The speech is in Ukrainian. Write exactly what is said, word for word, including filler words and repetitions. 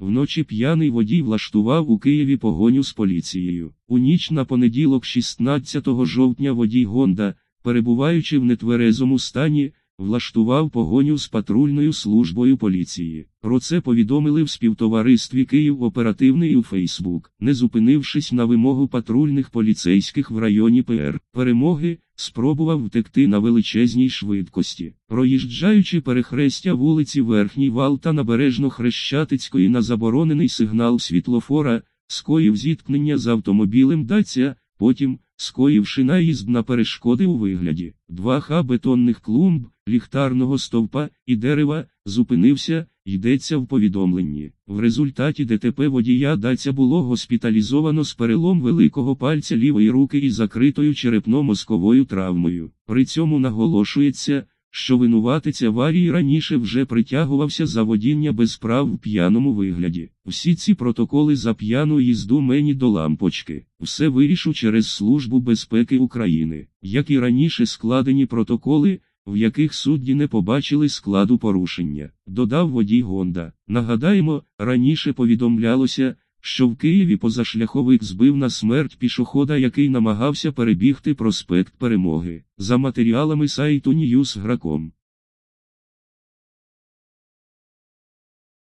Вночі п'яний водій влаштував у Києві погоню з поліцією. У ніч на понеділок шістнадцятого жовтня водій Honda, перебуваючи в нетверезому стані, влаштував погоню з патрульною службою поліції. Про це повідомили в співтоваристві «Київ оперативний» у Фейсбук. Не зупинившись на вимогу патрульних поліцейських в районі Пе Ер Перемоги, спробував втекти на величезній швидкості. Проїжджаючи перехрестя вулиці Верхній Вал та Набережно-Хрещатицької на заборонений сигнал світлофора, скоїв зіткнення з автомобілем Dacia, потім, скоївши наїзд на перешкоди у вигляді двох бетонних клумб, ліхтарного стовпа і дерева, зупинився, йдеться в повідомленні. В результаті Де Те Пе водія Dacia було госпіталізовано з перелом великого пальця лівої руки і закритою черепно-мозковою травмою. При цьому наголошується, що винуватець аварії раніше вже притягувався за водіння без прав в п'яному вигляді. Всі ці протоколи за п'яну їзду мені до лампочки. Все вирішу через Службу безпеки України. Як і раніше складені протоколи, в яких судді не побачили складу порушення, додав водій Honda. Нагадаємо, раніше повідомлялося, що в Києві позашляховик збив на смерть пішохода, який намагався перебігти проспект Перемоги. За матеріалами сайту Ньюс точка гра точка ком.